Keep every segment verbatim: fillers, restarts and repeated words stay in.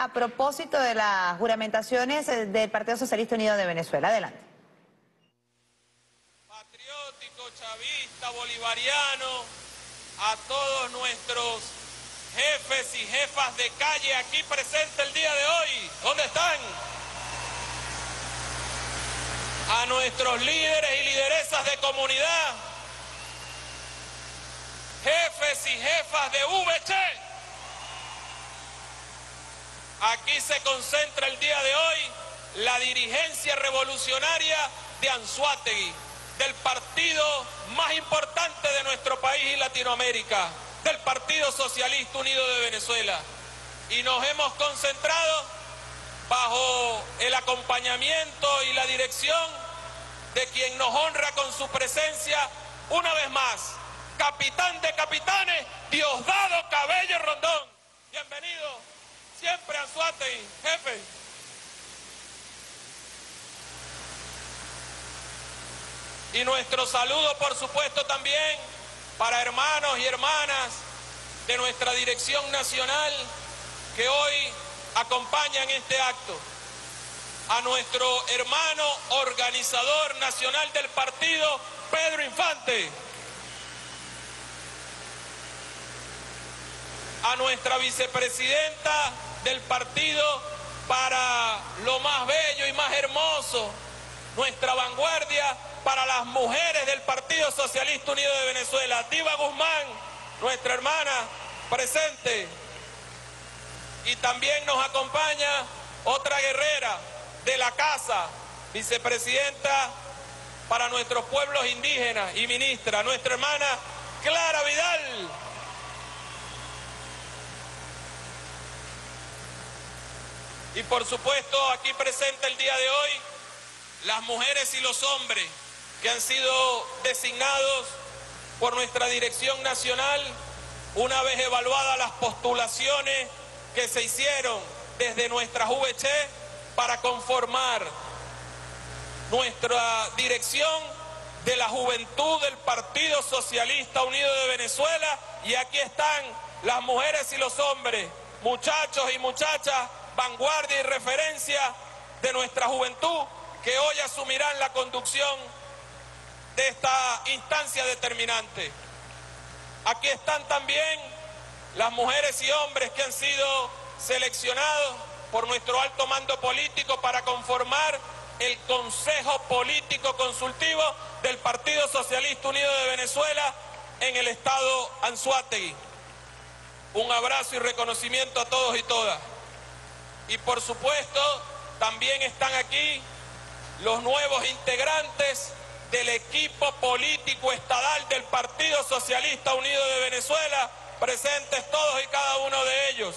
a propósito de las juramentaciones del Partido Socialista Unido de Venezuela. Adelante. Patriótico, chavista, bolivariano, a todos nuestros jefes y jefas de calle aquí presentes el día de hoy. ¿Dónde están? A nuestros líderes y lideresas de comunidad, jefes y jefas de V C. Aquí se concentra el día de hoy la dirigencia revolucionaria de Anzoátegui, del partido más importante de nuestro país y Latinoamérica, del Partido Socialista Unido de Venezuela. Y nos hemos concentrado bajo el acompañamiento y la dirección de quien nos honra con su presencia una vez más, capitán de capitanes, Diosdado Cabello Rondón. Bienvenido siempre a Anzoátegui, jefe. Y nuestro saludo, por supuesto, también para hermanos y hermanas de nuestra dirección nacional que hoy acompañan este acto. A nuestro hermano organizador nacional del partido, Pedro Infante. A nuestra vicepresidenta del partido para lo más bello y más hermoso, nuestra vanguardia para las mujeres del Partido Socialista Unido de Venezuela, Diva Guzmán, nuestra hermana presente. Y también nos acompaña otra guerrera de la casa, vicepresidenta para nuestros pueblos indígenas y ministra, nuestra hermana Clara Vidal. Y por supuesto, aquí presente el día de hoy, las mujeres y los hombres que han sido designados por nuestra dirección nacional una vez evaluadas las postulaciones que se hicieron desde nuestra V C para conformar nuestra dirección de la juventud del Partido Socialista Unido de Venezuela. Y aquí están las mujeres y los hombres, muchachos y muchachas, vanguardia y referencia de nuestra juventud, que hoy asumirán la conducción de esta instancia determinante. Aquí están también las mujeres y hombres que han sido seleccionados por nuestro alto mando político para conformar el Consejo Político Consultivo del Partido Socialista Unido de Venezuela en el estado Anzoátegui. Un abrazo y reconocimiento a todos y todas. Y por supuesto, también están aquí los nuevos integrantes del equipo político estadal del Partido Socialista Unido de Venezuela, presentes todos y cada uno de ellos.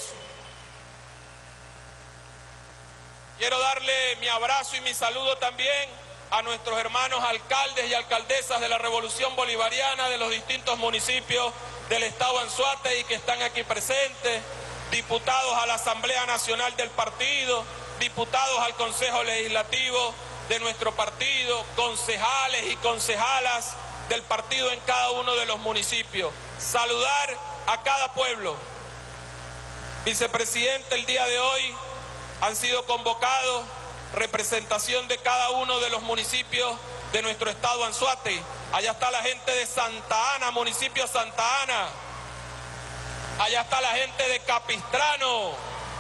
Quiero darle mi abrazo y mi saludo también a nuestros hermanos alcaldes y alcaldesas de la Revolución Bolivariana de los distintos municipios del estado Anzoátegui que están aquí presentes, diputados a la Asamblea Nacional del partido, diputados al Consejo Legislativo de nuestro partido, concejales y concejalas del partido en cada uno de los municipios. Saludar a cada pueblo. Vicepresidente, el día de hoy han sido convocados representación de cada uno de los municipios de nuestro estado Anzoátegui. Allá está la gente de Santa Ana, municipio Santa Ana. Allá está la gente de Capistrano.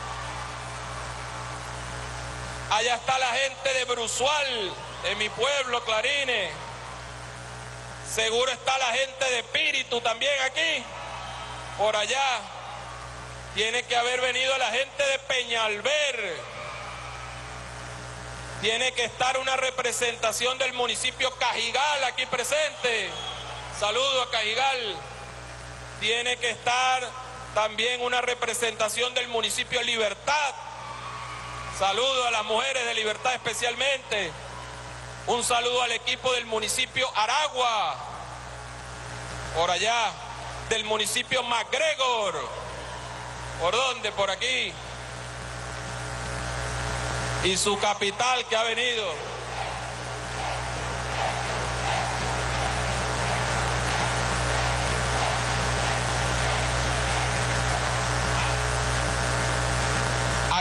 Allá está la gente de Bruzual, de mi pueblo, Clarines. Seguro está la gente de Espíritu también aquí. Por allá tiene que haber venido la gente de Peñalver. Tiene que estar una representación del municipio Cajigal aquí presente. Saludo a Cajigal. Tiene que estar también una representación del municipio Libertad. Saludo a las mujeres de Libertad especialmente. Un saludo al equipo del municipio Aragua. Por allá, del municipio MacGregor. ¿Por dónde? Por aquí. Y su capital que ha venido.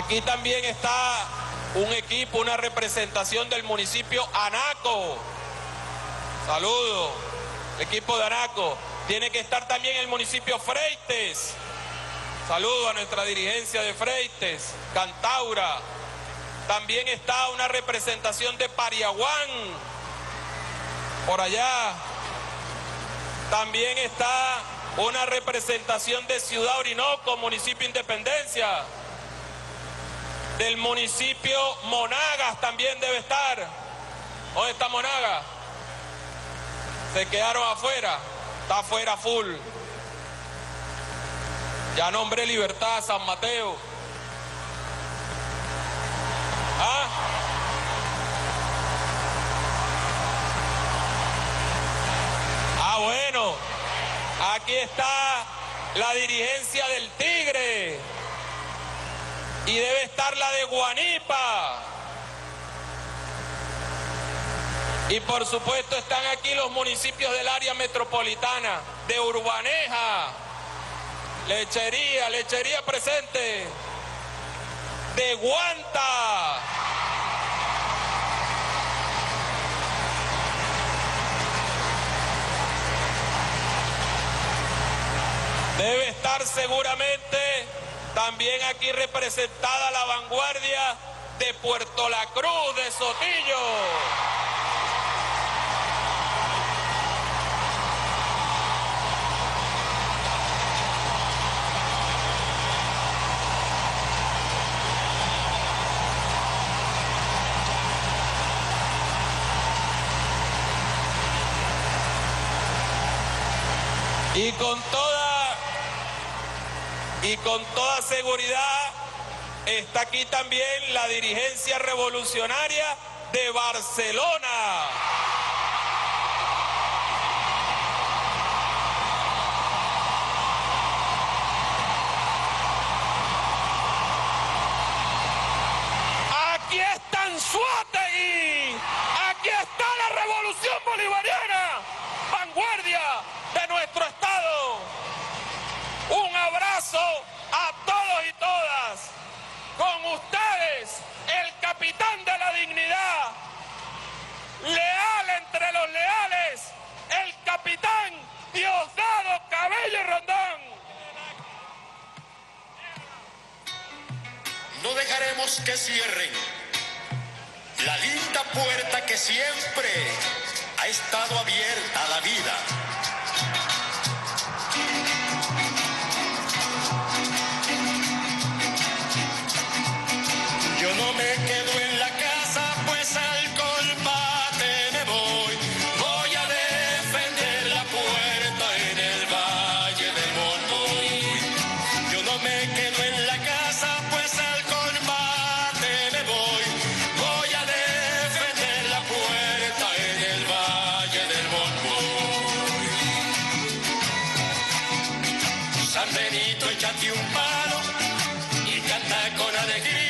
Aquí también está un equipo, una representación del municipio Anaco. Saludo, el equipo de Anaco. Tiene que estar también el municipio Freites. Saludo a nuestra dirigencia de Freites, Cantaura. También está una representación de Pariaguán, por allá. También está una representación de Ciudad Orinoco, municipio Independencia. Del municipio Monagas también debe estar. ¿Dónde está Monagas? Se quedaron afuera. Está afuera full. Ya nombré Libertad, San Mateo. ¿Ah? Ah, bueno. Aquí está la dirigencia del Tigre. Y debe estar la de Guanipa. Y por supuesto están aquí los municipios del área metropolitana, de Urbaneja, Lechería, Lechería presente, de Guanta. Debe estar seguramente también aquí representada la vanguardia de Puerto La Cruz, de Sotillo. Y con toda, y con toda seguridad está aquí también la dirigencia revolucionaria de Barcelona. Aquí está Anzoátegui, aquí está la revolución bolivariana, vanguardia de nuestro estado. Un abrazo a todos y todas. Con ustedes, el capitán de la dignidad, leal entre los leales, el capitán Diosdado Cabello Rondón. No dejaremos que cierren la linda puerta que siempre ha estado abierta a la vida. Yo no me quedo en la casa, pues al combate me voy. Voy a defender la puerta en el Valle del Monmoy. Yo no me quedo en la casa, pues al combate me voy. Voy a defender la puerta en el Valle del Monmoy. San Benito, échate un palo y canta con alegría.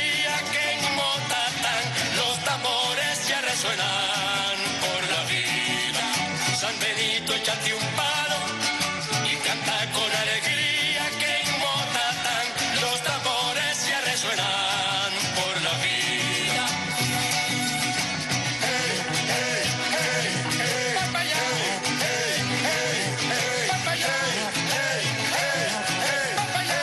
Resuenan por la vida. San Benito, échate un palo y canta con alegría, que en Motatán los tambores ya resuenan por la vida. Hey, hey, hey, hey, papaya, hey, hey, hey, papaya, hey, hey, hey, papaya.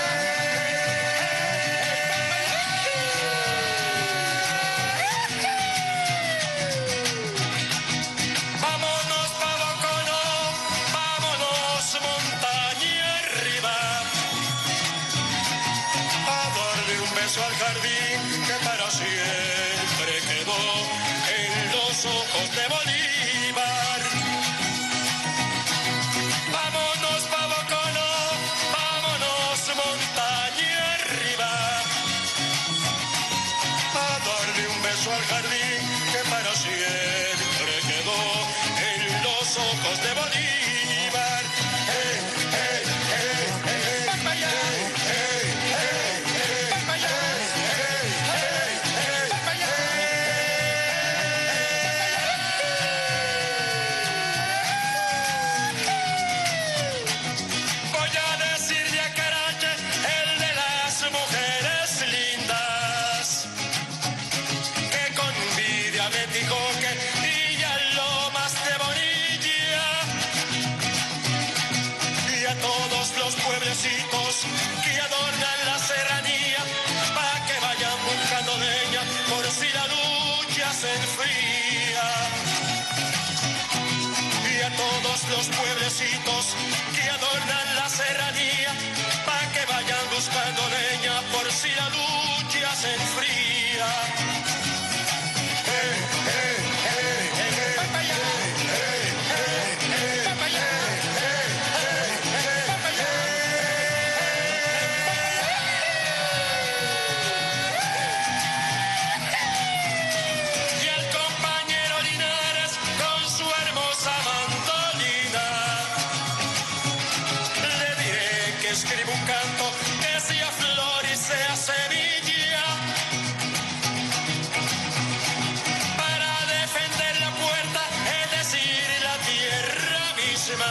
Al jardín que para siempre quedó en los ojos de Bolívar. Vámonos pa' Boconó, vámonos montaña arriba, a darle un beso al jardín que para siempre quedó en los ojos de Bolívar. Hey, hey, hey, hey, papaya, hey, hey, hey, papaya. Voy a decirle a Carache, el de las mujeres lindas. enfría. Y a todos los pueblecitos que adornan la serranía, pa' que vayan buscando leña por si la lucha se enfría. Hey, hey, hey, hey, hey, pa' pa' allá. Hey, hey, hey, pa' pa' allá. Hey, hey, hey, pa' pa' allá. Y el compañero Linares con su hermosa mandolina, le diré que escriba un canto que sea flor y sea semilla, para defender la puerta, es decir, la tierra misma.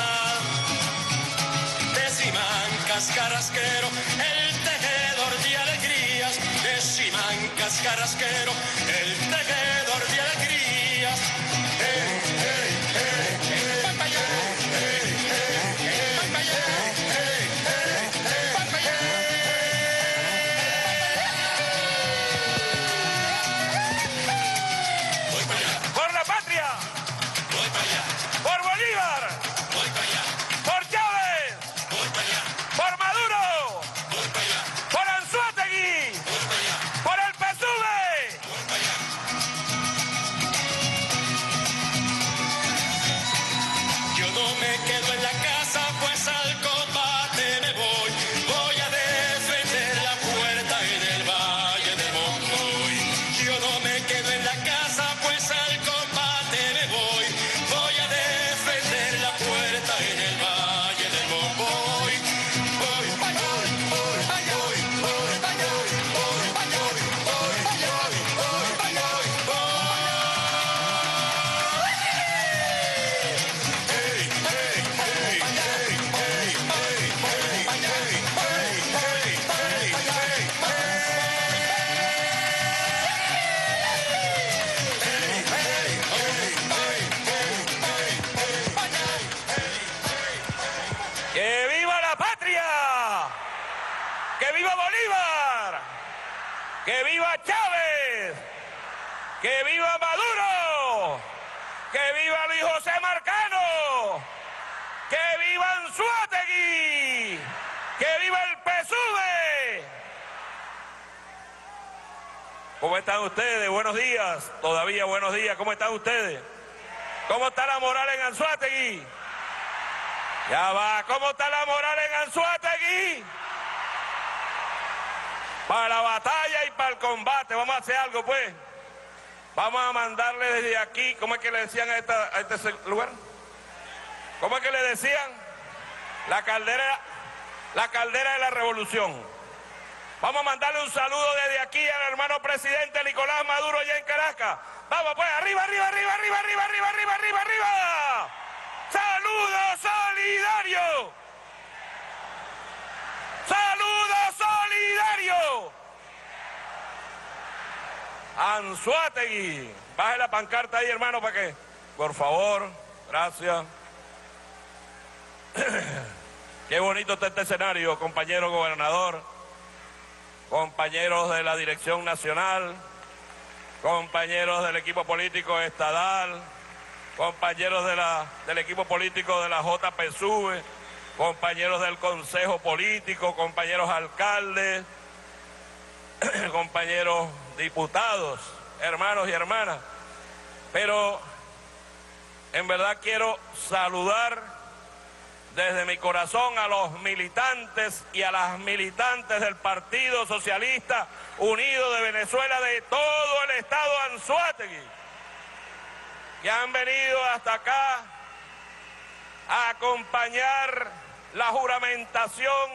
De Simancas Carrasquero, el tejedor de alegrías. De Simancas Carrasquero, el tejedor de alegrías. Hey, hey, hey, hey, pa' pa' allá. Hey, hey, hey, pa' pa' allá. Hey, hey, hey, pa' pa' allá. Voy para allá, ¡Por la patria! voy para allá, ¡Por Bolívar! voy para allá, ¡Por Chávez! voy para allá, ¡Por Maduro! voy para allá, ¡Por Anzoátegui! voy para allá, ¡Por el P S U V! voy para allá. Yo no me quedo en la casa, pues al combate me voy. Voy a defender la puerta en el Valle de Monroy. Yo no me quedo en la casa, pues al combate me voy. Voy a defender la puerta en el Valle de Monroy. Voy, voy, voy, voy, voy, voy, voy, voy, voy, voy, voy, voy. Hey, hey, hey, hey, hey, hey, hey, hey, hey, hey, hey, ¡Que viva la patria! ¡Que viva Bolívar! ¡Que viva Chávez! ¡Que viva Maduro! ¡Que viva Luis José Marcano! ¡Que viva Anzoátegui! ¡Que viva el P S U V! ¿Cómo están ustedes? Buenos días. Todavía buenos días. ¿Cómo están ustedes? ¿Cómo está la moral en Anzoátegui? Ya va. ¿Cómo está la moral en Anzoátegui? Para la batalla y para el combate. Vamos a hacer algo, pues. Vamos a mandarle desde aquí. ¿Cómo es que le decían a, esta, a este lugar? ¿Cómo es que le decían? La caldera, la caldera de la revolución. Vamos a mandarle un saludo desde aquí al hermano presidente Nicolás Maduro allá en Caracas. Vamos, pues, arriba, arriba, arriba, arriba, arriba, arriba, arriba, arriba, arriba. ¡Saludo solidario! ¡Saludo solidario! Anzoátegui. Baje la pancarta ahí, hermano, para que... Por favor, gracias. Qué bonito está este escenario, compañero gobernador, compañeros de la Dirección Nacional, compañeros del equipo político estadal, compañeros de la, del equipo político de la J P S U V, compañeros del Consejo Político, compañeros alcaldes, compañeros diputados, hermanos y hermanas. Pero en verdad quiero saludar desde mi corazón a los militantes y a las militantes del Partido Socialista Unido de Venezuela de todo el estado Anzoátegui, que han venido hasta acá a acompañar la juramentación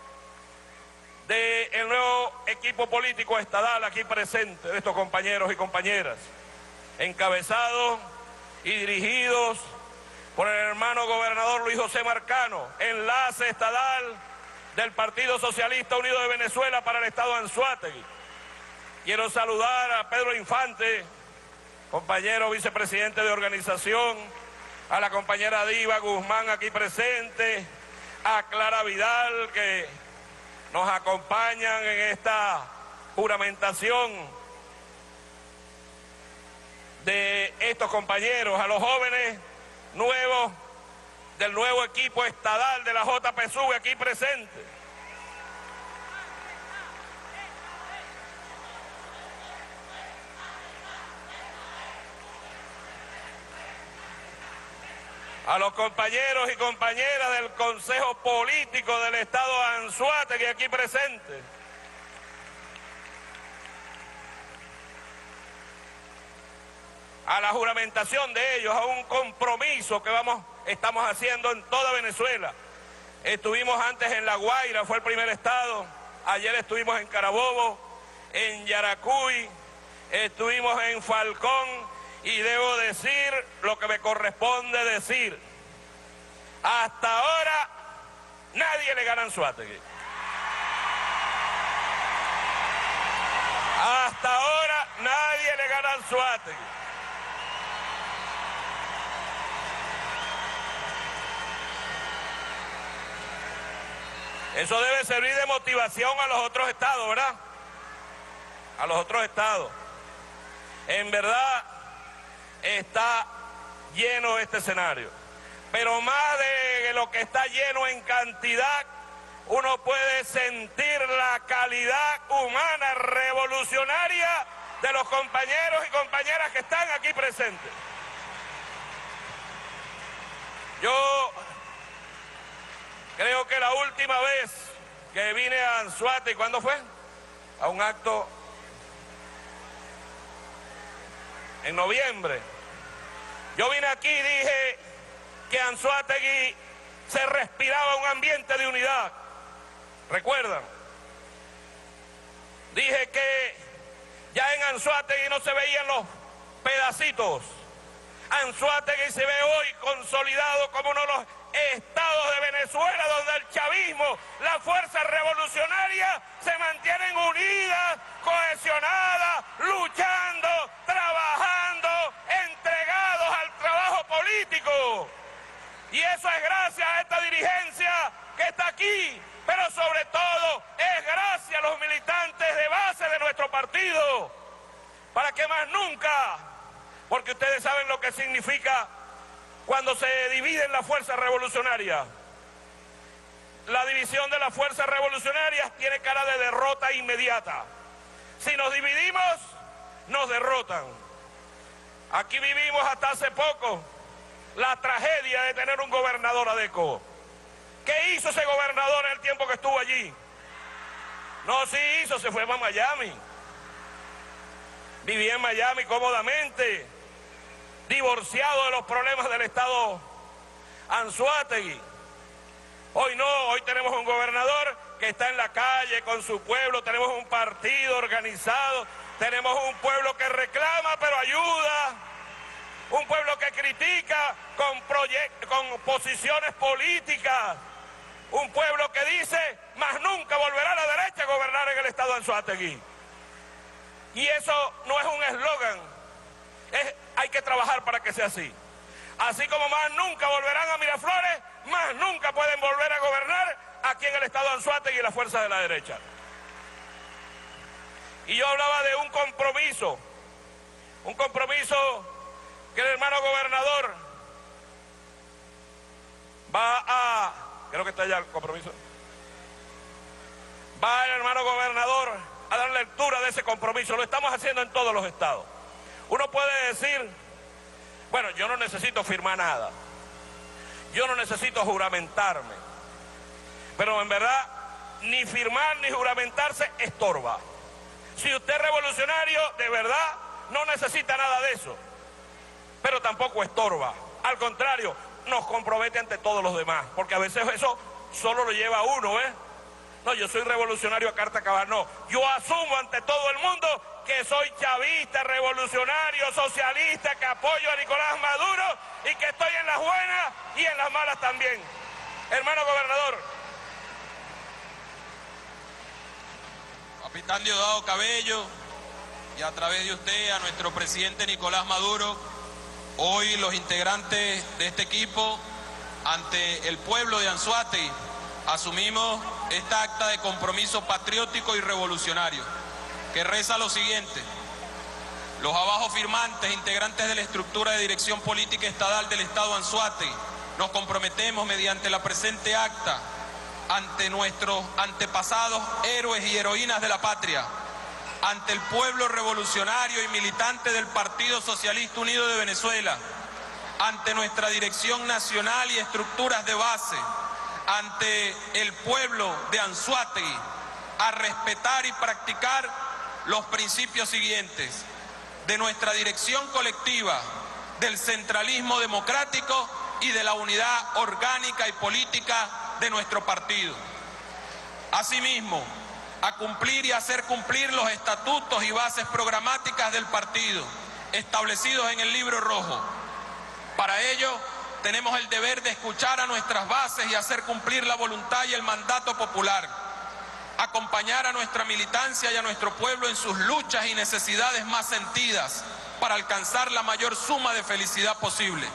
del nuevo equipo político estadal aquí presente, de estos compañeros y compañeras, encabezados y dirigidos por el hermano gobernador Luis José Marcano, enlace estadal del Partido Socialista Unido de Venezuela para el estado Anzoátegui. Quiero saludar a Pedro Infante, compañero vicepresidente de organización, a la compañera Diva Guzmán aquí presente, a Clara Vidal, que nos acompañan en esta juramentación de estos compañeros, a los jóvenes nuevos del nuevo equipo estadal de la J P S U V aquí presentes. A los compañeros y compañeras del Consejo Político del Estado Anzoátegui aquí presentes. A la juramentación de ellos, a un compromiso que vamos, estamos haciendo en toda Venezuela. Estuvimos antes en La Guaira, fue el primer estado. Ayer estuvimos en Carabobo, en Yaracuy, estuvimos en Falcón. Y debo decir lo que me corresponde decir. Hasta ahora nadie le gana a Anzoátegui. Hasta ahora nadie le gana a Anzoátegui. Eso debe servir de motivación a los otros estados, ¿verdad? A los otros estados. En verdad, está lleno este escenario, pero más de lo que está lleno en cantidad, uno puede sentir la calidad humana revolucionaria de los compañeros y compañeras que están aquí presentes. Yo creo que la última vez que vine a Anzoátegui, ¿cuándo fue? A un acto en noviembre. Yo vine aquí y dije que Anzoátegui se respiraba un ambiente de unidad. ¿Recuerdan? Dije que ya en Anzoátegui no se veían los pedacitos. Anzoátegui se ve hoy consolidado como uno de los estados de Venezuela donde el chavismo, las fuerzas revolucionarias se mantienen unidas, cohesionadas, luchando, trabajando, entregados al trabajo político. Y eso es gracias a esta dirigencia que está aquí, pero sobre todo es gracias a los militantes de base de nuestro partido, para que más nunca, porque ustedes saben lo que significa cuando se dividen las fuerzas revolucionarias. La división de las fuerzas revolucionarias tiene cara de derrota inmediata. Si nos dividimos, nos derrotan. Aquí vivimos hasta hace poco la tragedia de tener un gobernador adeco. ¿Qué hizo ese gobernador en el tiempo que estuvo allí? No, sí hizo, se fue a Miami. Vivía en Miami cómodamente, divorciado de los problemas del estado Anzoátegui. Hoy no, hoy tenemos un gobernador que está en la calle con su pueblo, tenemos un partido organizado, tenemos un pueblo que reclama pero ayuda, un pueblo que critica con, con posiciones políticas, un pueblo que dice, más nunca volverá la derecha a gobernar en el estado de Anzoátegui. Y eso no es un eslogan, es, hay que trabajar para que sea así. Así como más nunca volverán a Miraflores, más nunca pueden volver a gobernar aquí en el estado de Anzoátegui y las fuerzas de la derecha. Y yo hablaba de un compromiso, un compromiso que el hermano gobernador va a, creo que está ya el compromiso, va el hermano gobernador a dar lectura de ese compromiso. Lo estamos haciendo en todos los estados. Uno puede decir, bueno, yo no necesito firmar nada, yo no necesito juramentarme, pero en verdad ni firmar ni juramentarse estorba. Si usted es revolucionario, de verdad, no necesita nada de eso, pero tampoco estorba. Al contrario, nos compromete ante todos los demás, porque a veces eso solo lo lleva a uno, ¿eh? No, yo soy revolucionario a carta cabal, no. Yo asumo ante todo el mundo que soy chavista, revolucionario, socialista, que apoyo a Nicolás Maduro y que estoy en las buenas y en las malas también. Hermano gobernador. Capitán Diosdado Cabello, y a través de usted a nuestro presidente Nicolás Maduro, hoy los integrantes de este equipo, ante el pueblo de Anzoátegui, asumimos esta acta de compromiso patriótico y revolucionario, que reza lo siguiente: los abajo firmantes, integrantes de la estructura de dirección política estatal del Estado Anzoátegui, nos comprometemos mediante la presente acta ante nuestros antepasados héroes y heroínas de la patria, ante el pueblo revolucionario y militante del Partido Socialista Unido de Venezuela, ante nuestra dirección nacional y estructuras de base, ante el pueblo de Anzoátegui, a respetar y practicar los principios siguientes de nuestra dirección colectiva, del centralismo democrático y de la unidad orgánica y política de nuestro partido. Asimismo, a cumplir y hacer cumplir los estatutos y bases programáticas del partido establecidos en el Libro Rojo. Para ello, tenemos el deber de escuchar a nuestras bases y hacer cumplir la voluntad y el mandato popular, acompañar a nuestra militancia y a nuestro pueblo en sus luchas y necesidades más sentidas para alcanzar la mayor suma de felicidad posible.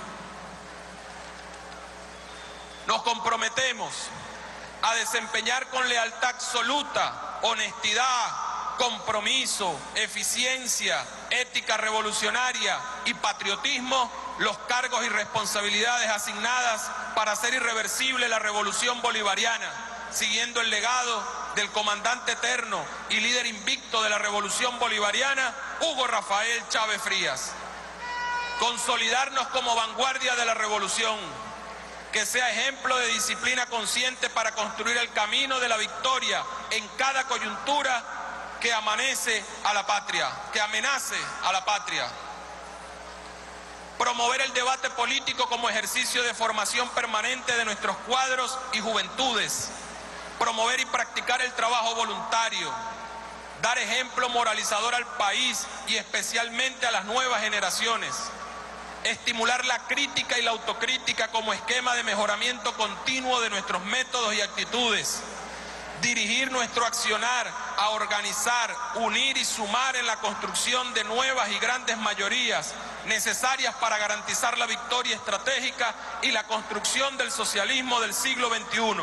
Nos comprometemos a desempeñar con lealtad absoluta, honestidad, compromiso, eficiencia, ética revolucionaria y patriotismo los cargos y responsabilidades asignadas para hacer irreversible la revolución bolivariana, siguiendo el legado del comandante eterno y líder invicto de la revolución bolivariana, Hugo Rafael Chávez Frías. Consolidarnos como vanguardia de la revolución, que sea ejemplo de disciplina consciente para construir el camino de la victoria en cada coyuntura que amanece a la patria, que amenace a la patria. Promover el debate político como ejercicio de formación permanente de nuestros cuadros y juventudes. Promover y practicar el trabajo voluntario. Dar ejemplo moralizador al país y especialmente a las nuevas generaciones. Estimular la crítica y la autocrítica como esquema de mejoramiento continuo de nuestros métodos y actitudes. Dirigir nuestro accionar a organizar, unir y sumar en la construcción de nuevas y grandes mayorías necesarias para garantizar la victoria estratégica y la construcción del socialismo del siglo veintiuno.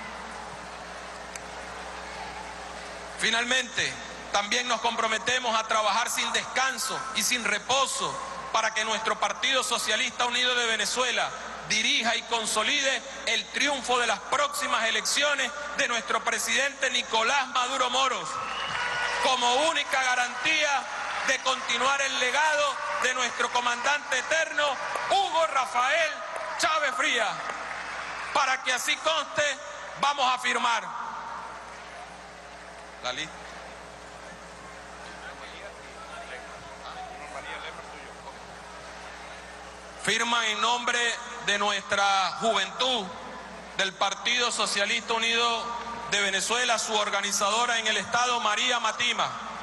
Finalmente, también nos comprometemos a trabajar sin descanso y sin reposo para que nuestro Partido Socialista Unido de Venezuela dirija y consolide el triunfo de las próximas elecciones de nuestro presidente Nicolás Maduro Moros, como única garantía de continuar el legado de nuestro comandante eterno, Hugo Rafael Chávez Frías. Para que así conste, vamos a firmar la lista. Firman en nombre de nuestra juventud del Partido Socialista Unido de Venezuela, su organizadora en el Estado, María Matima.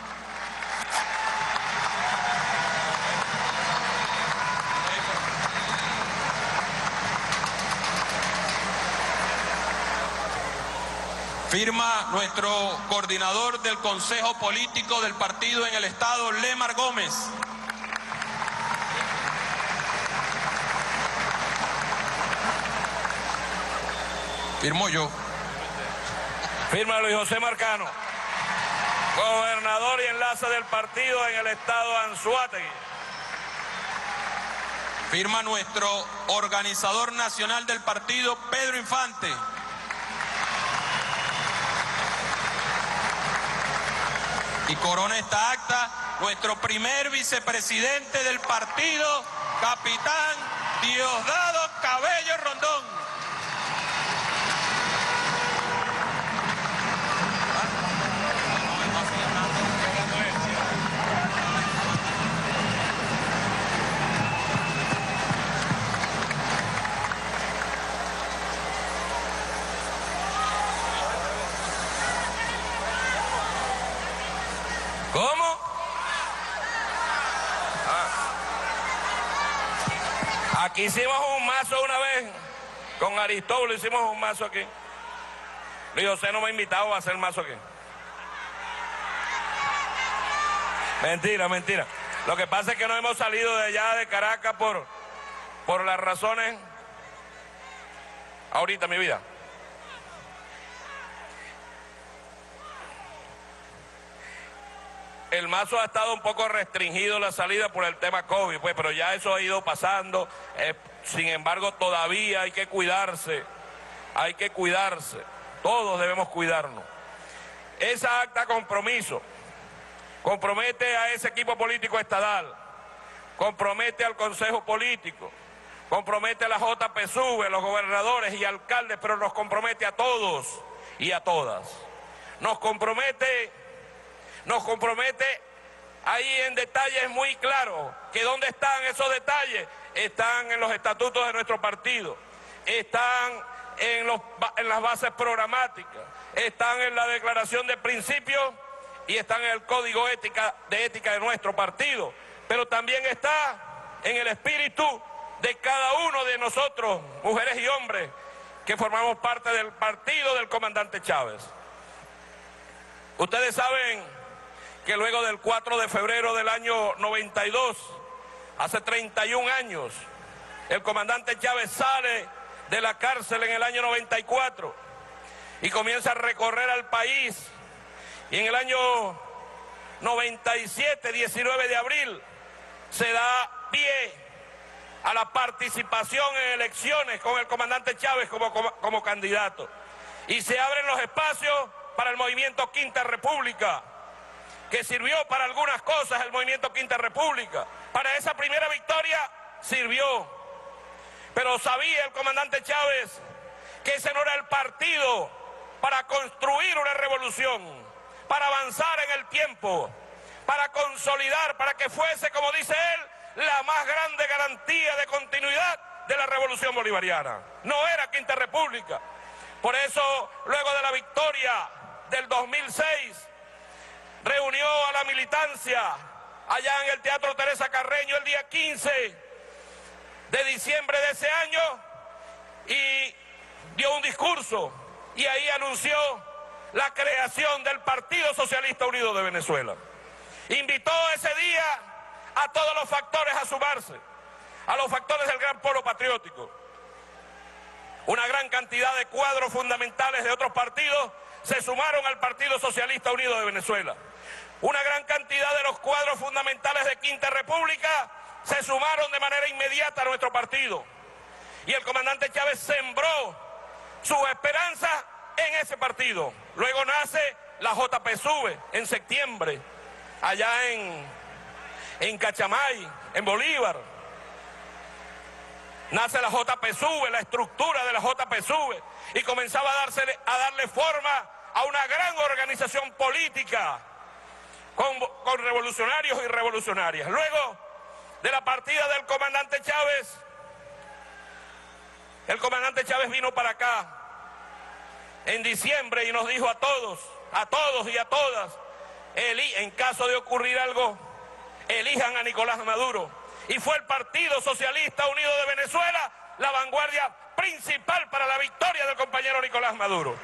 Firma nuestro coordinador del Consejo Político del partido en el Estado, Lemar Gómez. Firmo yo. Firma Luis José Marcano, gobernador y enlace del partido en el Estado Anzoátegui. Firma nuestro organizador nacional del partido, Pedro Infante. Y corona esta acta nuestro primer vicepresidente del partido, capitán Diosdado Cabello Rondón. ¿Cómo? Ah. Aquí hicimos un mazo una vez, con Aristóbulo hicimos un mazo aquí. Luis José no me ha invitado a hacer mazo aquí. Mentira, mentira. Lo que pasa es que no hemos salido de allá de Caracas por, por las razones... Ahorita, mi vida. el Mazo ha estado un poco restringido la salida por el tema COVID, pues, pero ya eso ha ido pasando. Eh, sin embargo, todavía hay que cuidarse, hay que cuidarse, todos debemos cuidarnos. Esa acta compromiso compromete a ese equipo político estadal, compromete al Consejo Político, compromete a la J P S U V, los gobernadores y alcaldes, pero nos compromete a todos y a todas. Nos compromete, nos compromete ahí en detalles muy claros, que ¿dónde están esos detalles? Están en los estatutos de nuestro partido, están en, los, en las bases programáticas, están en la declaración de principios y están en el código ética, de ética de nuestro partido, pero también está en el espíritu de cada uno de nosotros, mujeres y hombres, que formamos parte del partido del comandante Chávez. Ustedes saben que luego del cuatro de febrero del año noventa y dos, hace treinta y un años, el comandante Chávez sale de la cárcel en el año noventa y cuatro y comienza a recorrer al país, y en el año noventa y siete, diecinueve de abril, se da pie a la participación en elecciones con el comandante Chávez como, como, como candidato, y se abren los espacios para el movimiento Quinta República, que sirvió para algunas cosas el movimiento Quinta República. Para esa primera victoria sirvió, pero sabía el comandante Chávez que ese no era el partido para construir una revolución, para avanzar en el tiempo, para consolidar, para que fuese, como dice él, la más grande garantía de continuidad de la revolución bolivariana. No era Quinta República. Por eso, luego de la victoria del dos mil seis, reunió a la militancia allá en el Teatro Teresa Carreño el día quince de diciembre de ese año y dio un discurso, y ahí anunció la creación del Partido Socialista Unido de Venezuela. Invitó ese día a todos los factores a sumarse, a los factores del gran polo patriótico. Una gran cantidad de cuadros fundamentales de otros partidos se sumaron al Partido Socialista Unido de Venezuela. Una gran cantidad de los cuadros fundamentales de Quinta República se sumaron de manera inmediata a nuestro partido. Y el comandante Chávez sembró su esperanza en ese partido. Luego nace la J P S U V en septiembre, allá en, en Cachamay, en Bolívar. Nace la J P S U V, la estructura de la J P S U V, y comenzaba a, darse, a darle forma a una gran organización política con, con revolucionarios y revolucionarias. Luego de la partida del comandante Chávez, el comandante Chávez vino para acá en diciembre y nos dijo a todos, a todos y a todas, en caso de ocurrir algo, elijan a Nicolás Maduro. Y fue el Partido Socialista Unido de Venezuela la vanguardia principal para la victoria del compañero Nicolás Maduro.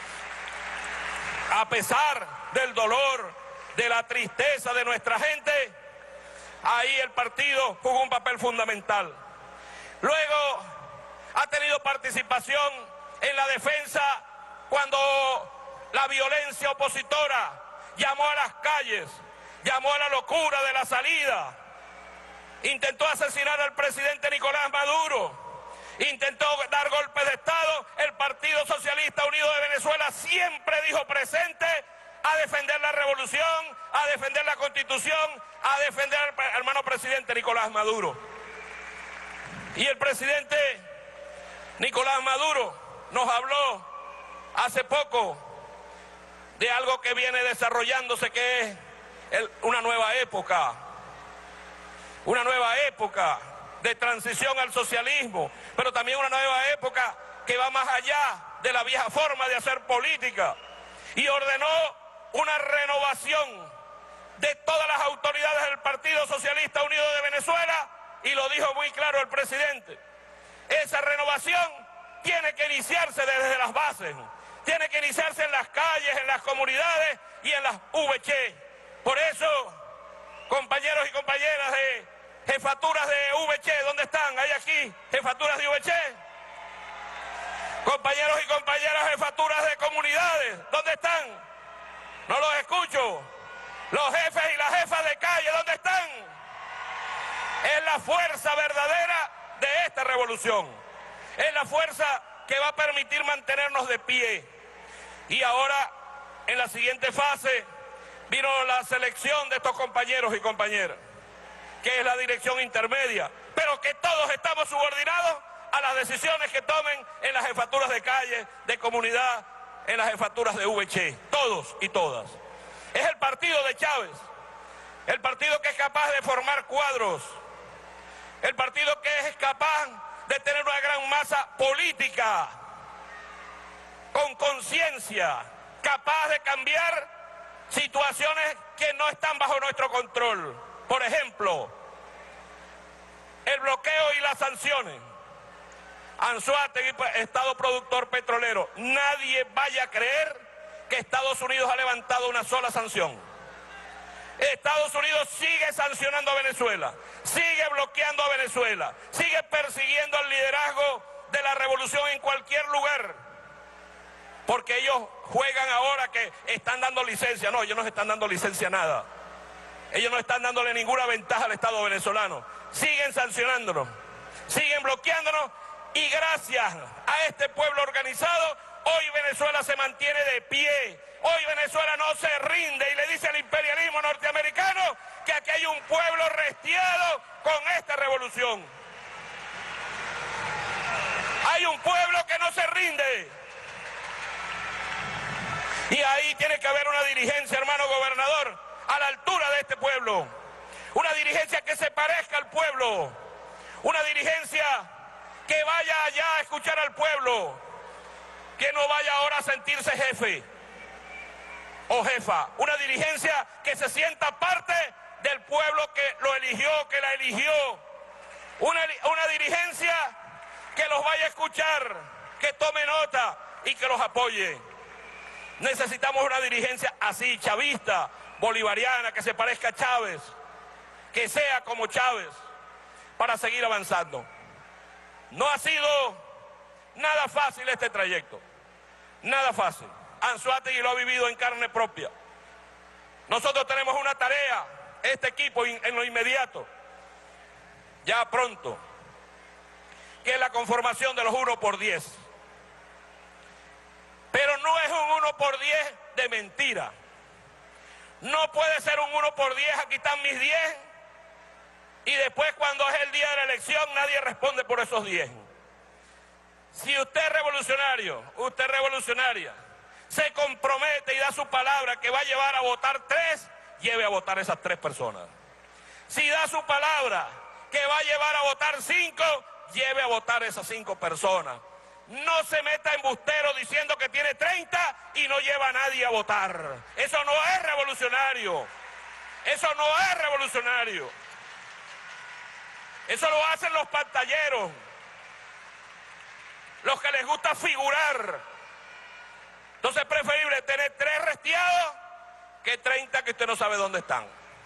A pesar del dolor, de la tristeza de nuestra gente, ahí el partido jugó un papel fundamental. Luego ha tenido participación en la defensa cuando la violencia opositora llamó a las calles, llamó a la locura de la salida, intentó asesinar al presidente Nicolás Maduro, intentó dar golpes de Estado. El Partido Socialista Unido de Venezuela siempre dijo presente a defender la revolución, a defender la Constitución, a defender al hermano presidente Nicolás Maduro. Y el presidente Nicolás Maduro nos habló hace poco de algo que viene desarrollándose, que es el, una nueva época, una nueva época de transición al socialismo, pero también una nueva época que va más allá de la vieja forma de hacer política, y ordenó una renovación de todas las autoridades del Partido Socialista Unido de Venezuela, y lo dijo muy claro el presidente. Esa renovación tiene que iniciarse desde las bases, tiene que iniciarse en las calles, en las comunidades y en las V C. Por eso, compañeros y compañeras de jefaturas de V C, ¿dónde están? ¿Hay aquí jefaturas de V C? Compañeros y compañeras jefaturas de comunidades, ¿dónde están? No los escucho. Los jefes y las jefas de calle, ¿dónde están? Es la fuerza verdadera de esta revolución. Es la fuerza que va a permitir mantenernos de pie. Y ahora, en la siguiente fase, vino la selección de estos compañeros y compañeras, que es la dirección intermedia, pero que todos estamos subordinados a las decisiones que tomen en las jefaturas de calle, de comunidad, en las jefaturas de V Che, todos y todas. Es el partido de Chávez, el partido que es capaz de formar cuadros, el partido que es capaz de tener una gran masa política, con conciencia, capaz de cambiar situaciones que no están bajo nuestro control. Por ejemplo, el bloqueo y las sanciones. Anzoátegui, Estado productor petrolero. Nadie vaya a creer que Estados Unidos ha levantado una sola sanción. Estados Unidos sigue sancionando a Venezuela, sigue bloqueando a Venezuela, sigue persiguiendo al liderazgo de la revolución en cualquier lugar, porque ellos juegan ahora que están dando licencia. No, ellos no están dando licencia a nada. Ellos no están dándole ninguna ventaja al Estado venezolano. Siguen sancionándonos, siguen bloqueándonos, y gracias a este pueblo organizado, hoy Venezuela se mantiene de pie. Hoy Venezuela no se rinde y le dice al imperialismo norteamericano que aquí hay un pueblo restiado con esta revolución. Hay un pueblo que no se rinde. Y ahí tiene que haber una dirigencia, hermano gobernador, a la altura de este pueblo. Una dirigencia que se parezca al pueblo. Una dirigencia que vaya allá a escuchar al pueblo. Que no vaya ahora a sentirse jefe o jefa. Una dirigencia que se sienta parte del pueblo que lo eligió, que la eligió. Una, una dirigencia que los vaya a escuchar, que tome nota y que los apoye. Necesitamos una dirigencia así, chavista, bolivariana, que se parezca a Chávez, que sea como Chávez, para seguir avanzando. No ha sido nada fácil este trayecto, nada fácil. Anzoátegui lo ha vivido en carne propia. Nosotros tenemos una tarea, este equipo en lo inmediato, ya pronto, que es la conformación de los uno por diez. Pero no es un uno por diez de mentira. No puede ser un uno por diez, aquí están mis diez, y después cuando es el día de la elección nadie responde por esos diez. Si usted es revolucionario, usted es revolucionaria, se compromete y da su palabra que va a llevar a votar tres, lleve a votar esas tres personas. Si da su palabra que va a llevar a votar cinco, lleve a votar esas cinco personas. No se meta embustero diciendo que tiene treinta y no lleva a nadie a votar. Eso no es revolucionario. Eso no es revolucionario. Eso lo hacen los pantalleros, los que les gusta figurar. Entonces es preferible tener tres restiados que treinta que usted no sabe dónde están.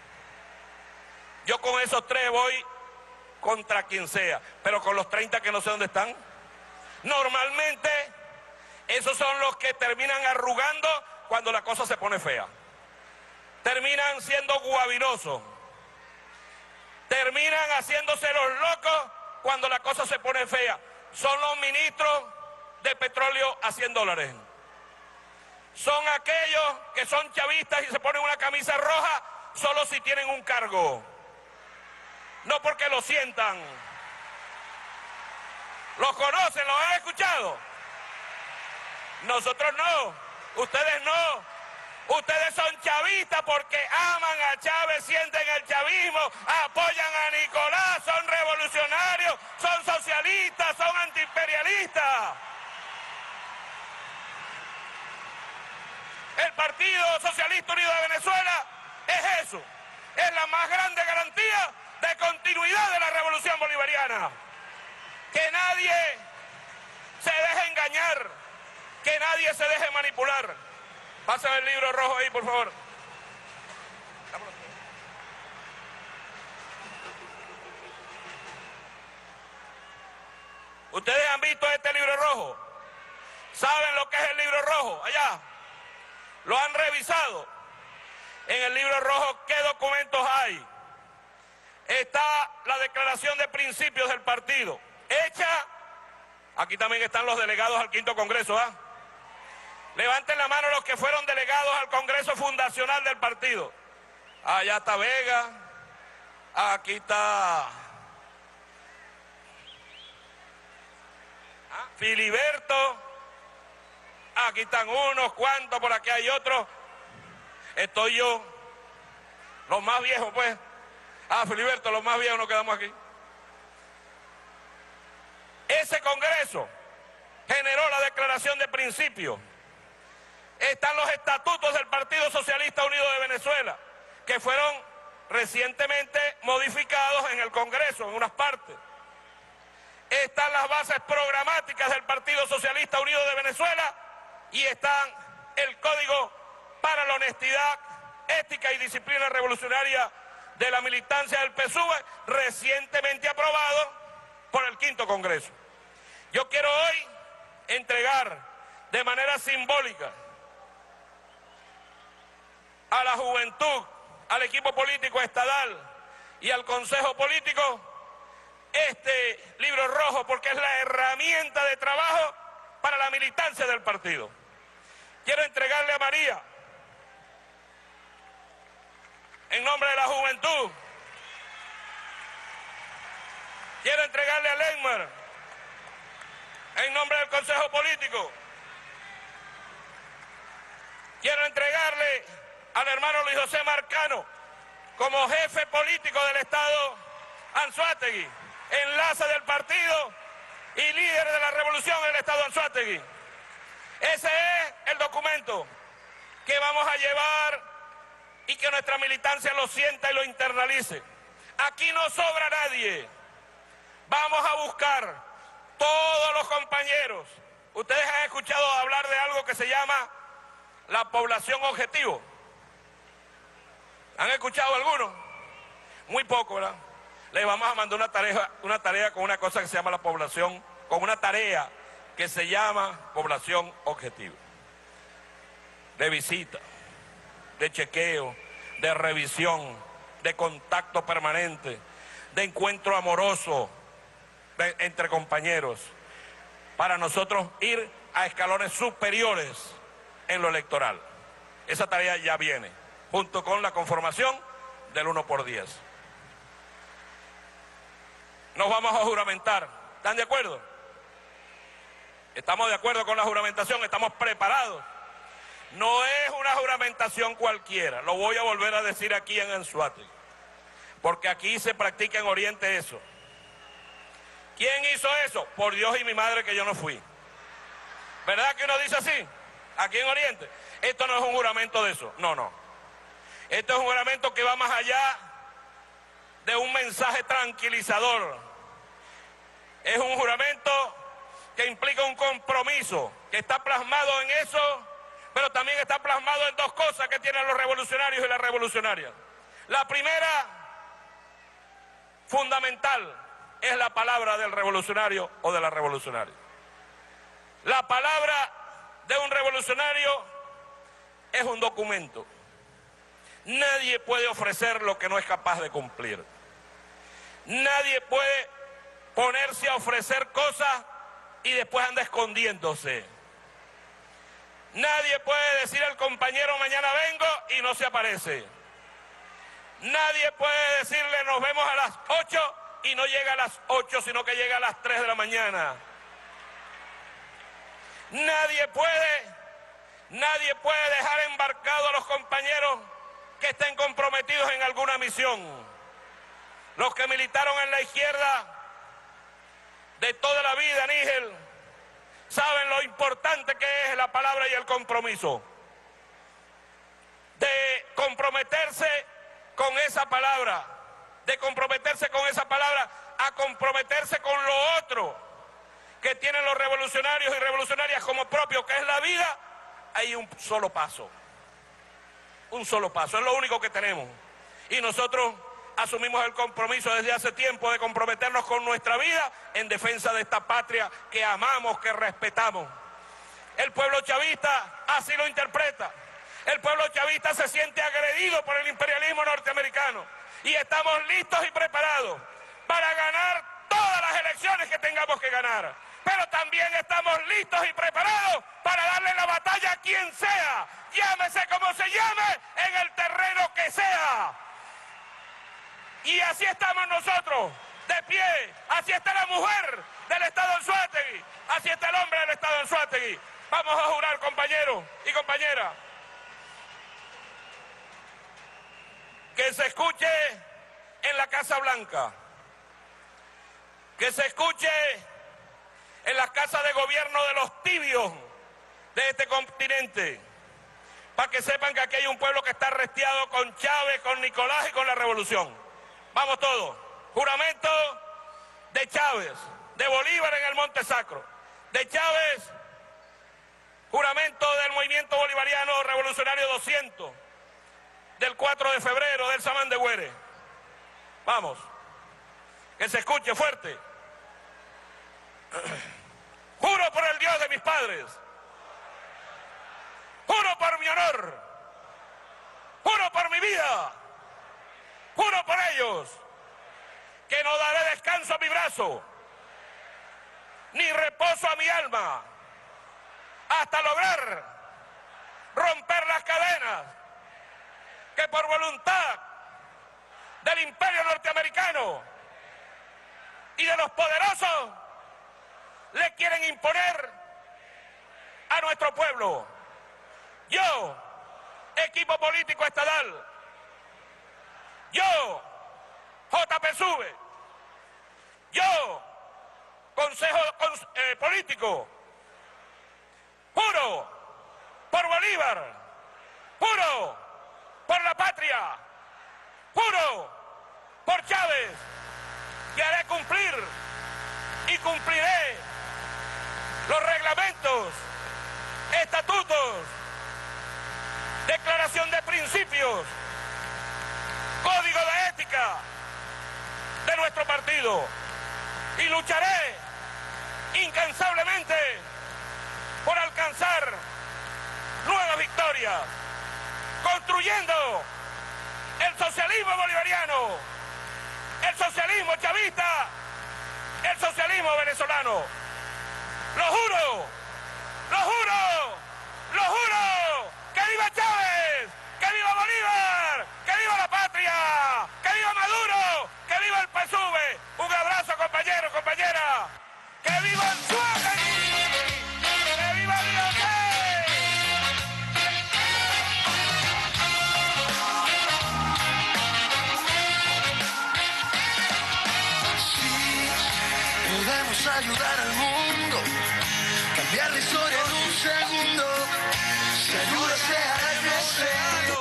Yo con esos tres voy contra quien sea, pero con los treinta que no sé dónde están. Normalmente esos son los que terminan arrugando cuando la cosa se pone fea. Terminan siendo guabirosos. Terminan haciéndose los locos cuando la cosa se pone fea. Son los ministros de petróleo a cien dólares. Son aquellos que son chavistas y se ponen una camisa roja solo si tienen un cargo. No porque lo sientan. ¿Los conocen? ¿Los han escuchado? Nosotros no. Ustedes no. Ustedes son chavistas porque aman a Chávez, sienten el chavismo, apoyan a Nicolás, son revolucionarios, son socialistas, son antiimperialistas. El Partido Socialista Unido de Venezuela es eso, es la más grande garantía de continuidad de la revolución bolivariana. Que nadie se deje engañar, que nadie se deje manipular. Pásame el libro rojo ahí, por favor. ¿Ustedes han visto este libro rojo? ¿Saben lo que es el libro rojo? Allá. ¿Lo han revisado? en el libro rojo, ¿qué documentos hay? Está la declaración de principios del partido, hecha, aquí también están los delegados al quinto congreso, ¿ah? Levanten la mano los que fueron delegados al congreso fundacional del partido. Allá está Vega, aquí está Filiberto, aquí están unos cuantos, por aquí hay otros, estoy yo, los más viejos pues, ah, Filiberto, los más viejos nos quedamos aquí. Ese congreso generó la declaración de principios. Están los estatutos del Partido Socialista Unido de Venezuela, que fueron recientemente modificados en el Congreso, en unas partes. Están las bases programáticas del Partido Socialista Unido de Venezuela y están el Código para la Honestidad, Ética y Disciplina Revolucionaria de la militancia del P S U V, recientemente aprobado por el quinto Congreso. Yo quiero hoy entregar de manera simbólica a la juventud, al equipo político estadal y al Consejo Político este libro rojo, porque es la herramienta de trabajo para la militancia del partido. Quiero entregarle a María, en nombre de la juventud. Quiero entregarle a Lenmar, en nombre del Consejo Político. Quiero entregarle al hermano Luis José Marcano, como jefe político del Estado Anzoátegui, enlace del partido y líder de la revolución en el Estado Anzoátegui. Ese es el documento que vamos a llevar y que nuestra militancia lo sienta y lo internalice. Aquí no sobra nadie. Vamos a buscar todos los compañeros. Ustedes han escuchado hablar de algo que se llama la población objetivo. ¿Han escuchado algunos? Muy poco, ¿verdad? Les vamos a mandar una tarea, una tarea con una cosa que se llama la población, con una tarea que se llama población objetivo. De visita, de chequeo, de revisión, de contacto permanente, de encuentro amoroso de, entre compañeros, para nosotros ir a escalones superiores en lo electoral. Esa tarea ya viene, junto con la conformación del uno por diez. Nos vamos a juramentar. ¿Están de acuerdo? Estamos de acuerdo con la juramentación, estamos preparados. No es una juramentación cualquiera, lo voy a volver a decir aquí en Anzoátegui, porque aquí se practica en Oriente eso. ¿Quién hizo eso? Por Dios y mi madre que yo no fui. ¿Verdad que uno dice así? Aquí en Oriente. Esto no es un juramento de eso, no, no. Esto es un juramento que va más allá de un mensaje tranquilizador. Es un juramento que implica un compromiso, que está plasmado en eso, pero también está plasmado en dos cosas que tienen los revolucionarios y las revolucionarias. La primera, fundamental, es la palabra del revolucionario o de la revolucionaria. La palabra de un revolucionario es un documento. Nadie puede ofrecer lo que no es capaz de cumplir. Nadie puede ponerse a ofrecer cosas y después anda escondiéndose. Nadie puede decir al compañero mañana vengo y no se aparece. Nadie puede decirle nos vemos a las ocho y no llega a las ocho, sino que llega a las tres de la mañana. Nadie puede, nadie puede dejar embarcado a los compañeros que estén comprometidos en alguna misión. Los que militaron en la izquierda de toda la vida, Nígel, saben lo importante que es la palabra y el compromiso. De comprometerse con esa palabra, de comprometerse con esa palabra, a comprometerse con lo otro que tienen los revolucionarios y revolucionarias como propio, que es la vida. Hay un solo paso, un solo paso, es lo único que tenemos. Y nosotros asumimos el compromiso desde hace tiempo de comprometernos con nuestra vida en defensa de esta patria que amamos, que respetamos. El pueblo chavista así lo interpreta. El pueblo chavista se siente agredido por el imperialismo norteamericano y estamos listos y preparados para ganar todas las elecciones que tengamos que ganar. Pero también estamos listos y preparados para darle la batalla a quien sea, llámese como se llame, en el terreno que sea. Y así estamos nosotros, de pie, así está la mujer del Estado Anzoátegui, así está el hombre del Estado Anzoátegui. Vamos a jurar, compañeros y compañeras, que se escuche en la Casa Blanca, que se escuche en las casas de gobierno de los tibios de este continente, para que sepan que aquí hay un pueblo que está restiado con Chávez, con Nicolás y con la revolución. Vamos todos. Juramento de Chávez, de Bolívar en el Monte Sacro, de Chávez, juramento del movimiento bolivariano revolucionario doscientos, del cuatro de febrero, del Samán de Güere. Vamos, que se escuche fuerte. Juro por el Dios de mis padres, juro por mi honor, juro por mi vida, juro por ellos, que no daré descanso a mi brazo, ni reposo a mi alma, hasta lograr romper las cadenas que por voluntad del imperio norteamericano y de los poderosos le quieren imponer a nuestro pueblo. Yo, equipo político estadal, yo, J P S U V, yo, Consejo cons eh, Político, juro por Bolívar, juro por la patria, juro por Chávez, que haré cumplir y cumpliré los reglamentos, estatutos, declaración de principios, código de ética de nuestro partido, y lucharé incansablemente por alcanzar nuevas victorias, construyendo el socialismo bolivariano, el socialismo chavista, el socialismo venezolano. Lo juro, lo juro, lo juro, que viva Chávez, que viva Bolívar, que viva la patria, que viva Maduro, que viva el P S U V. Un abrazo, compañeros, compañeras. Que viva el Anzoátegui, que viva el Linares. Sí, podemos ayudar al mundo, cambiar la historia en un segundo. Si ayuda sea crecer.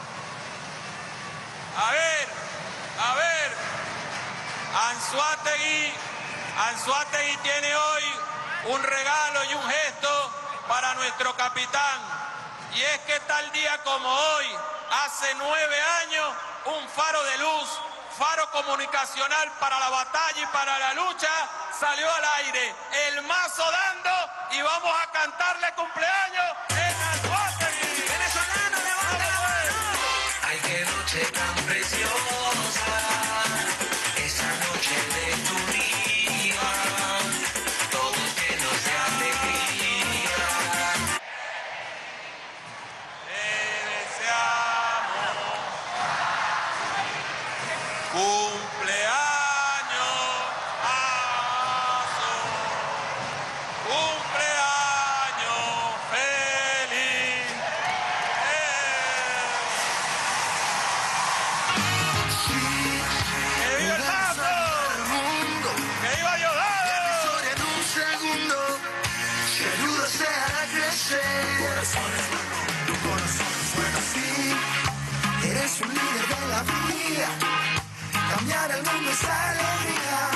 A ver, a ver, Anzoátegui, Anzoátegui tiene hoy un regalo y un gesto para nuestro capitán. Y es que tal día como hoy, hace nueve años, un faro de luz, faro comunicacional para la batalla y para la lucha, salió al aire. El mazo dando y vamos a cantarle cumpleaños en Anzoátegui. Venezolano, levanta la mano. Ay, qué noche tan preciosa, esa noche de tu día, todos llenos de alegría. Te deseamos cumpleaños, Azo, cumpleaños feliz. ¡Que viva el Mazo! ¡Que viva Diosdado! En un segundo, si ayuda sea a crecer. Corazones, tu corazón suena así. Eres un líder de la vida, cambiar el mundo es alegría.